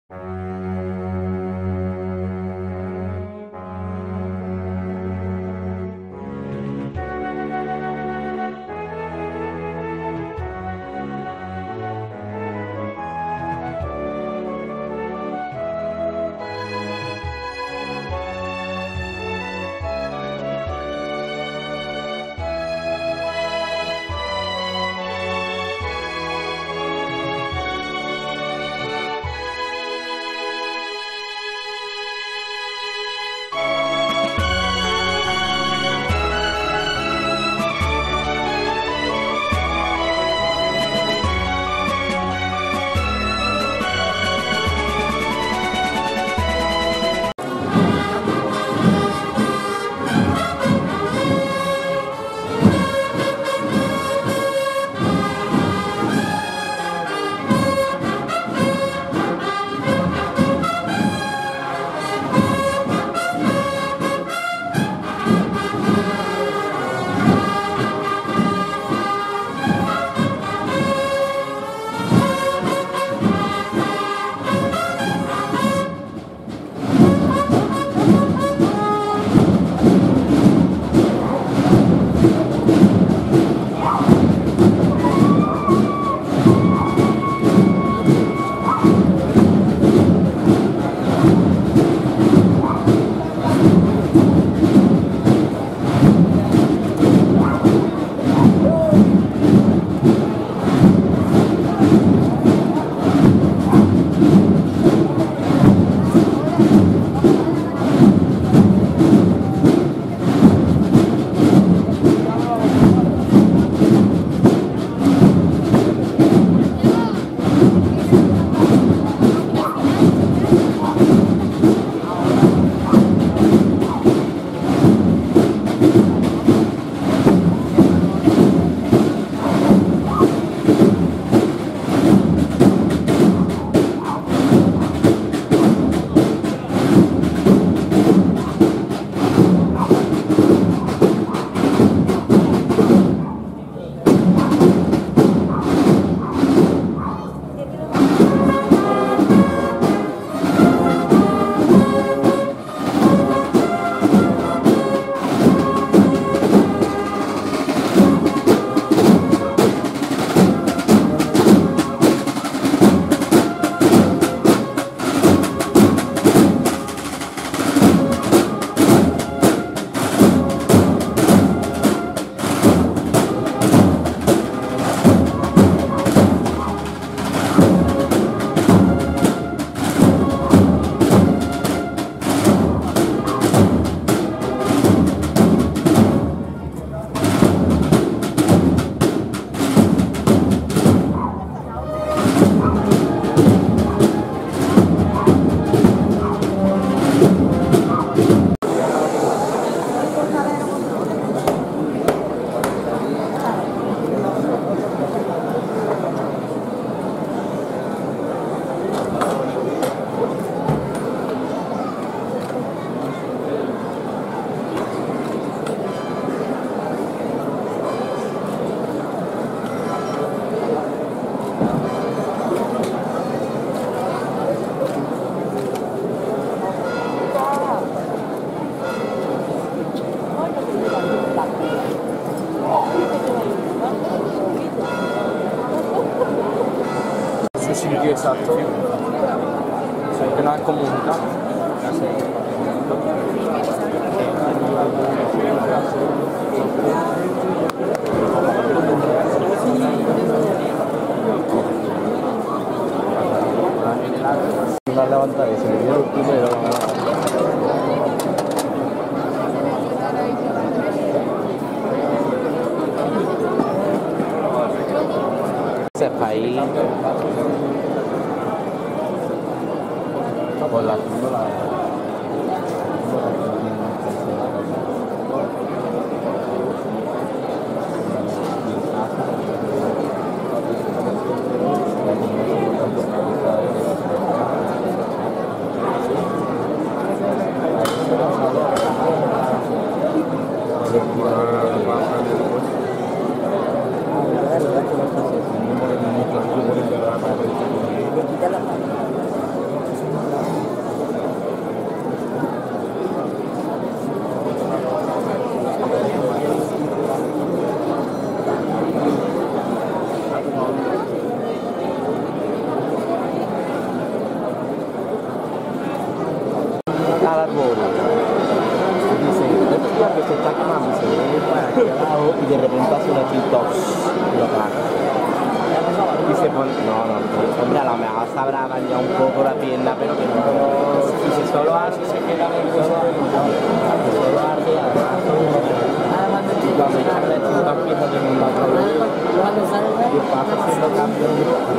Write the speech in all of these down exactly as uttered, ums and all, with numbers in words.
sitio exacto, que no es comunidad. Una levantada y se le dio el primero. Sẽ phải gọi là cũng là al arborio. Y dice, hostia, que se está quemando. Y se ve para aquí abajo y de repente hace una TikTok y lo apaga. Y se pone, no, no, no, hombre, a lo mejor se habrá dañado un poco la pierna, pero que no, y si solo hace, se queda nervioso, que solo hace, además, y cuando echan la chica empieza a tener más problemas, y pasa haciendo cambios.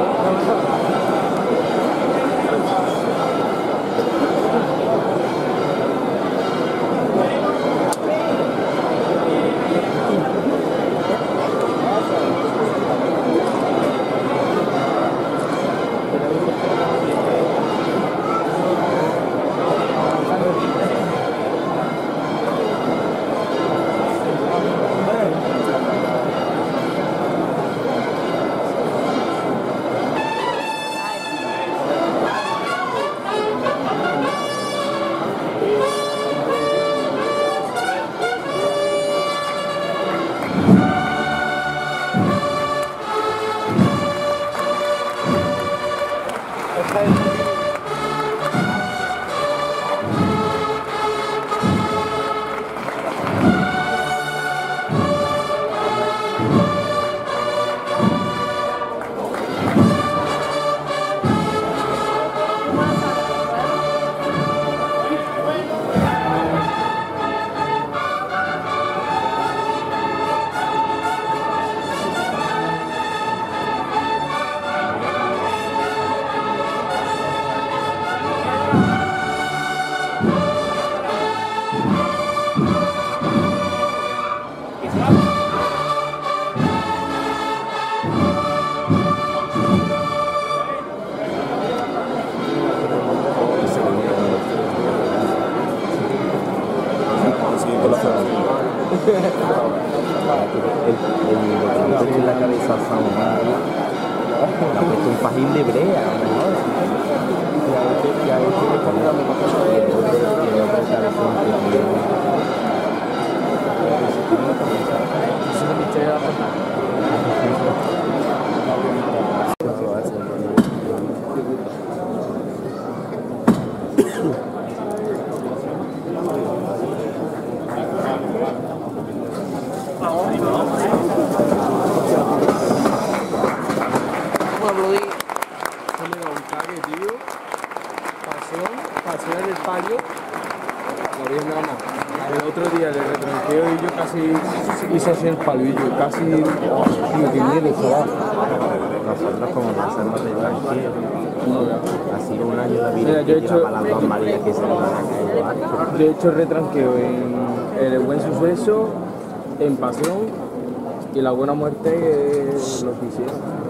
En la cabeza la puesto un fajín de brea, a lo mejor. Y a veces que a veces le ponen la misma cosa que tiene otra cabeza que tiene. Eso es el misterio de la foto. El otro día le retranqueo y yo casi hice así el palillo, casi, oh, tío, qué miedo, chaval. Nosotros como no hacemos de tranquilo, ha sido un año de vida. Mira, yo he hecho, las dos Marías que se le van a caer. yo he hecho retranqueo en El Buen Suceso, en Pasión y La Buena Muerte es lo que hicieron.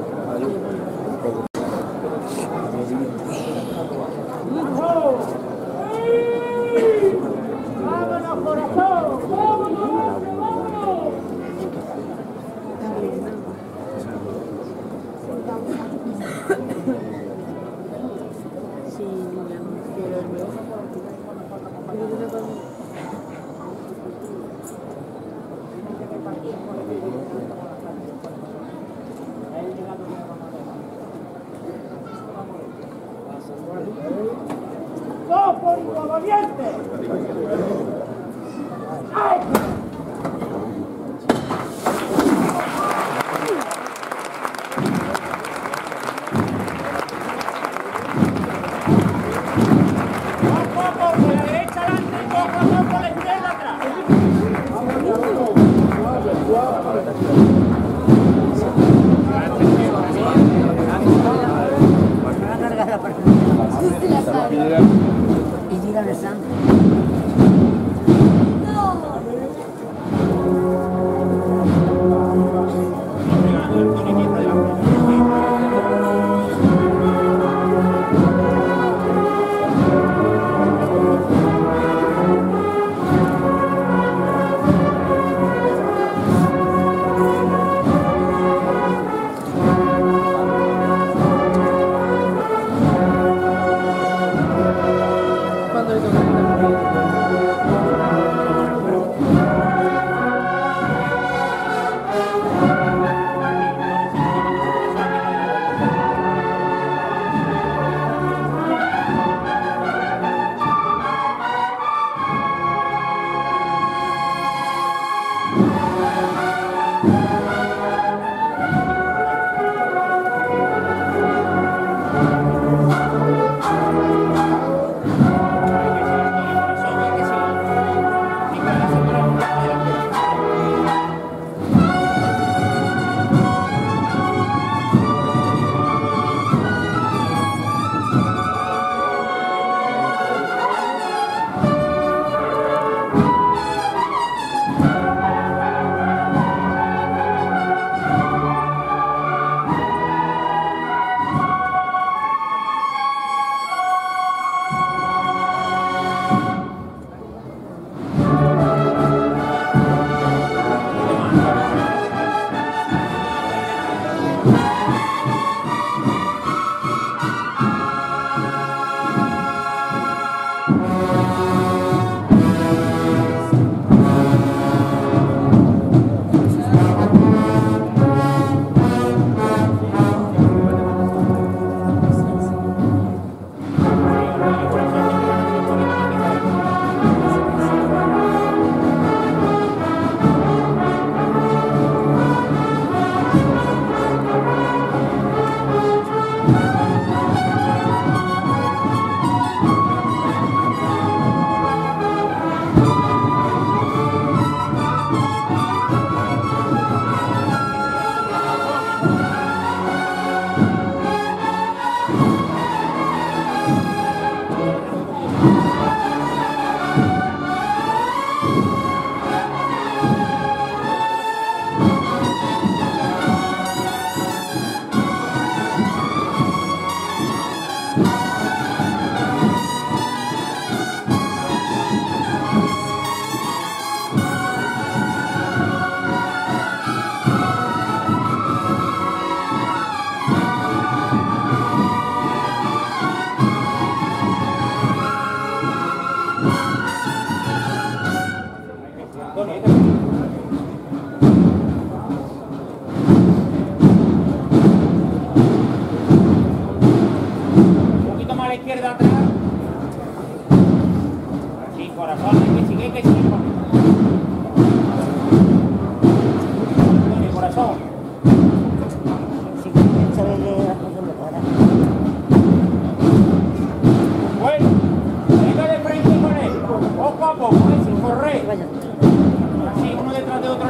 Y diga de santo. Sí, corazón, que sigue, que sigue. Corazón. Si quieres saber de las cosas mejoras. Bueno, venga de frente con él. Poco a poco, ¿eh? Sin correr. Vaya. Así, uno detrás de otro.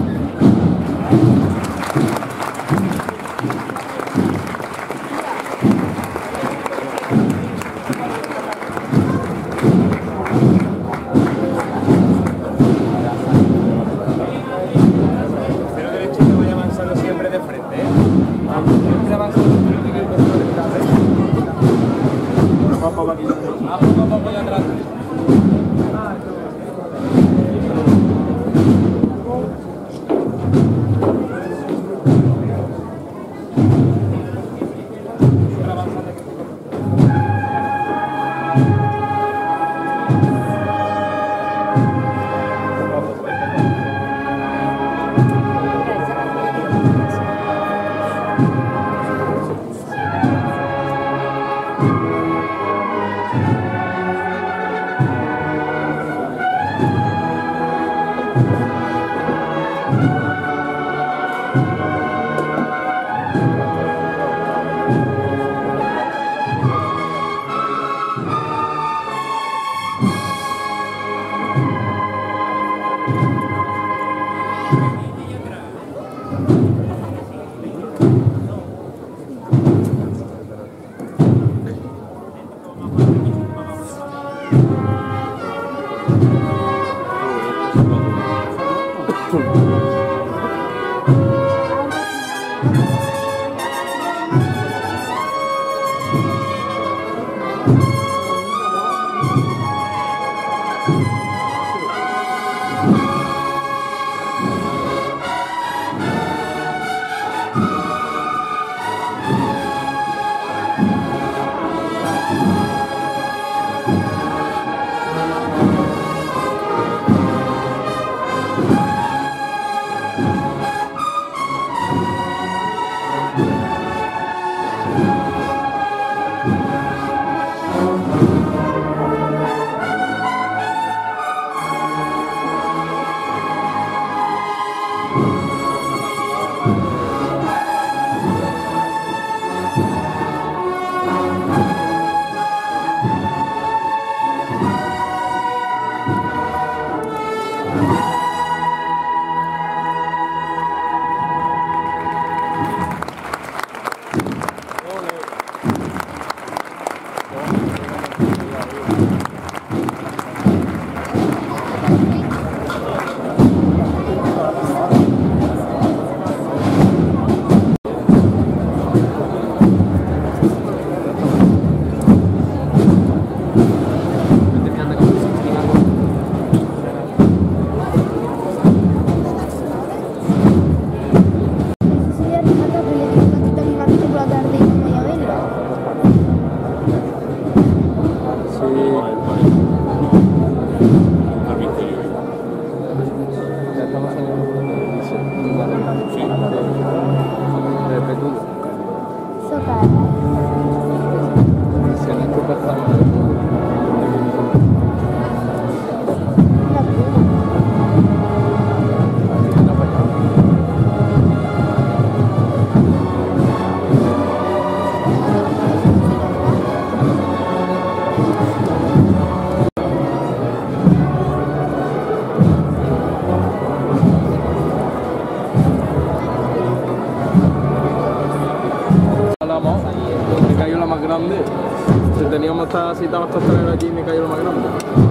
Teníamos esta cita a las costaleras allí y me cayó lo más grande.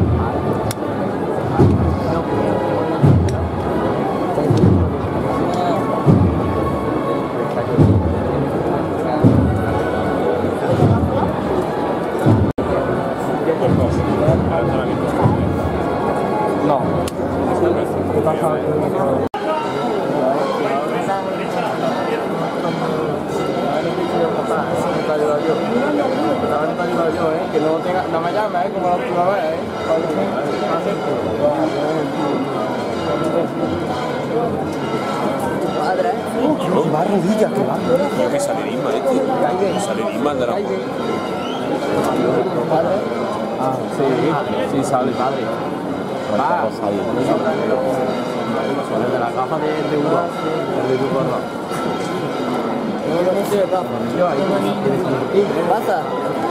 No. ¿Qué pasa? Que no tenga, no me llame, ¿eh? Como la última vez, ¿eh? Padre. ¡Qué va rodilla, qué va! Creo que sale Isma, ¿eh? Sale Isma de la... Ah, sí. Sí, sale. Padre. Pues Va. Rosario. Sale de la caja de R uno. De R uno. ¿Qué pasa?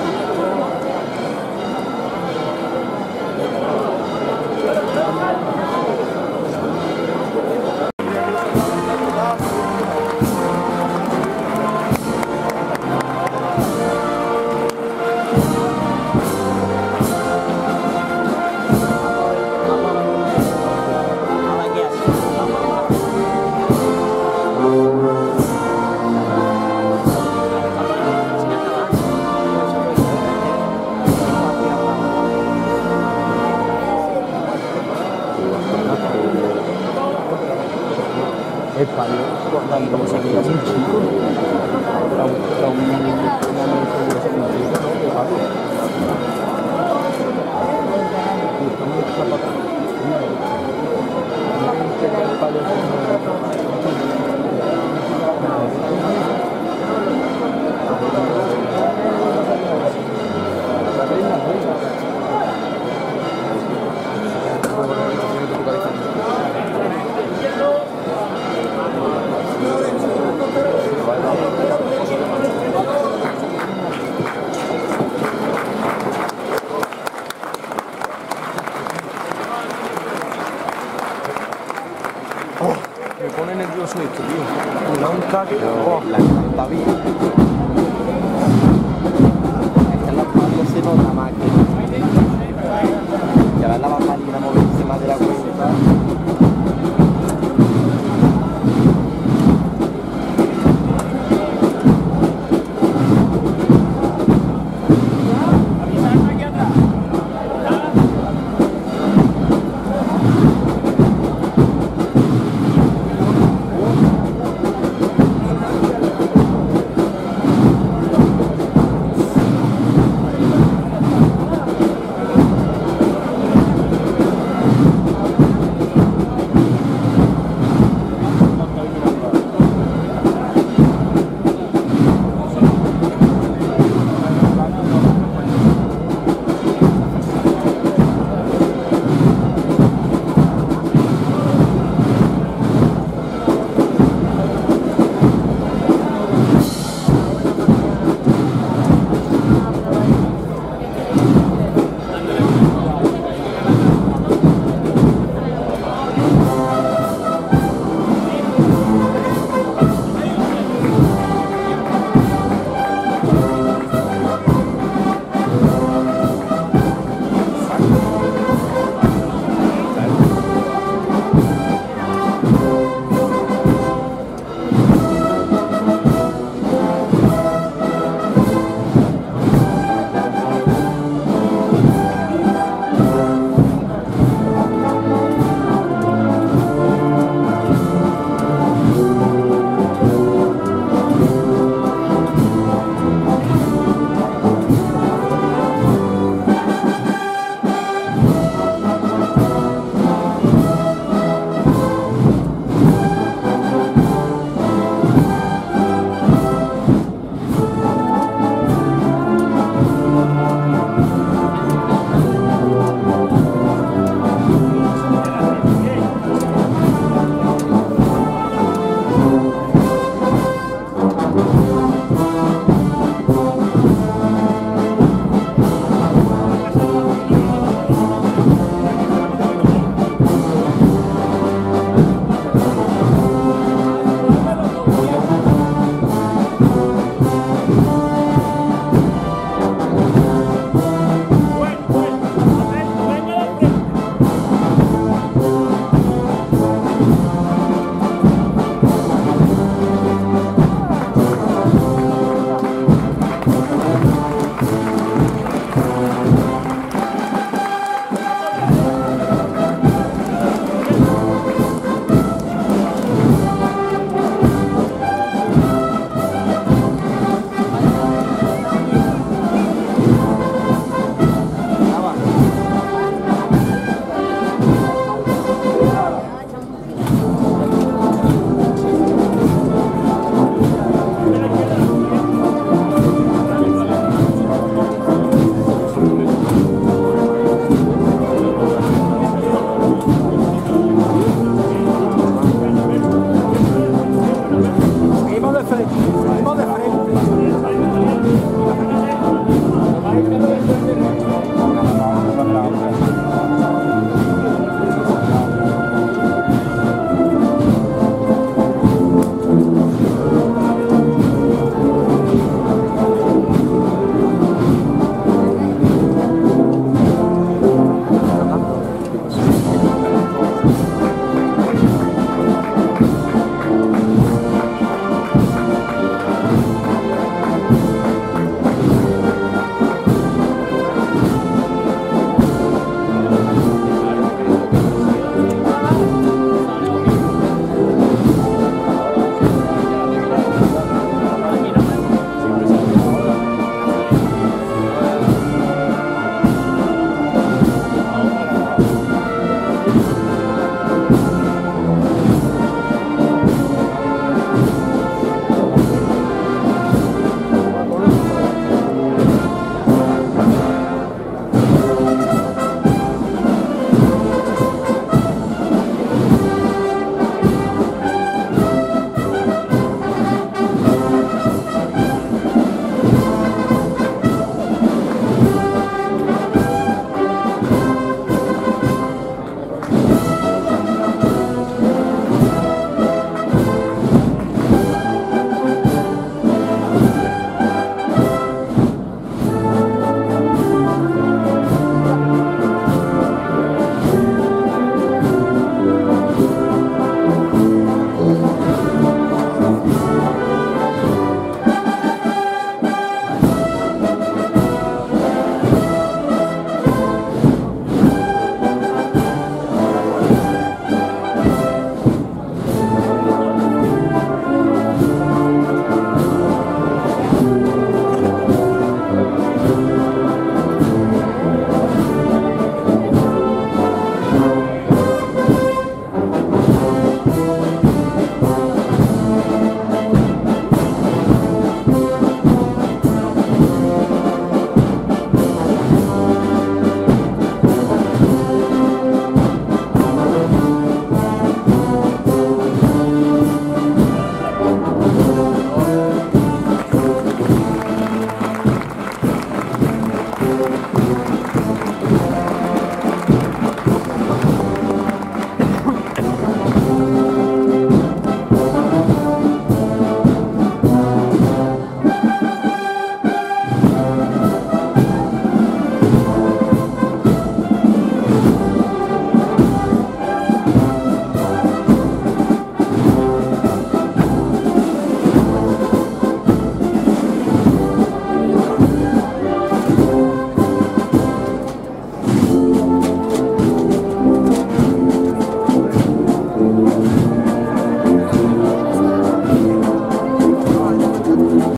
Español, como se queda sin chico. Era un era un- una mención sin chico, ¿no? De Pablo. Y está muy zapata. Me pone nervioso esto, tío. Me da un caque. Pero la está bien. Es que en los patios se nota más que. Que ver la bambalina moverse más de la cuenta. Gracias.